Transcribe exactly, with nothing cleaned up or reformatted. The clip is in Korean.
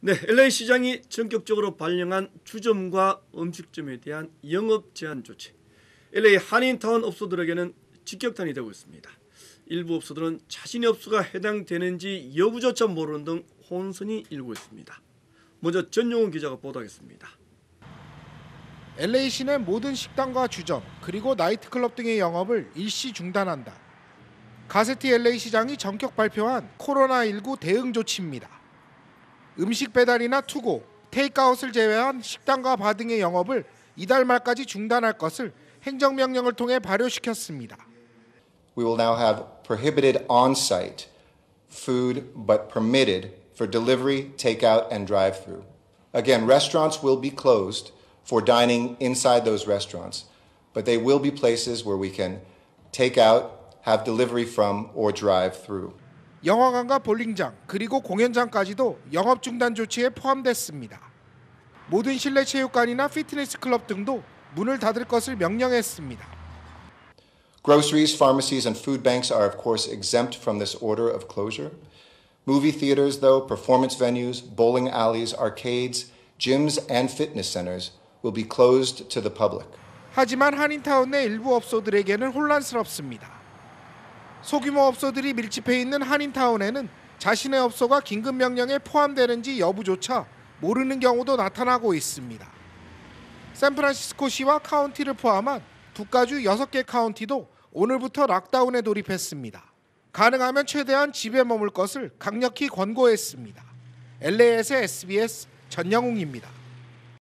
네, 엘에이 시장이 전격적으로 발령한 주점과 음식점에 대한 영업 제한 조치. 엘에이 한인타운 업소들에게는 직격탄이 되고 있습니다. 일부 업소들은 자신의 업소가 해당되는지 여부조차 모르는 등 혼선이 일고 있습니다. 먼저 전용훈 기자가 보도하겠습니다. 엘에이 시내 모든 식당과 주점 그리고 나이트클럽 등의 영업을 일시 중단한다. 가세티 엘에이 시장이 전격 발표한 코로나십구 대응 조치입니다. 음식 배달이나 투고, 테이크아웃을 제외한 식당과 바 등의 영업을 이달 말까지 중단할 것을 행정명령을 통해 발효시켰습니다. We will now have prohibited on-site food but permitted for delivery, takeout, and drive-through. Again, restaurants will be closed for dining inside those restaurants, but they will be places where we can take out, have delivery from, or drive through. 영화관과 볼링장 그리고 공연장까지도 영업 중단 조치에 포함됐습니다. 모든 실내 체육관이나 피트니스 클럽 등도 문을 닫을 것을 명령했습니다. Groceries, pharmacies, and food banks are of course exempt from this order of closure. Movie theaters, though, performance venues, bowling alleys, arcades, gyms, and fitness centers will be closed to the public. 하지만 한인타운 내 일부 업소들에게는 혼란스럽습니다. 소규모 업소들이 밀집해 있는 한인타운에는 자신의 업소가 긴급 명령에 포함되는지 여부조차 모르는 경우도 나타나고 있습니다. 샌프란시스코시와 카운티를 포함한 국가주 여섯 개 카운티도 오늘부터 락다운에 돌입했습니다. 가능하면 최대한 집에 머물 것을 강력히 권고했습니다. 엘에이에스 에스비에스 전영웅입니다.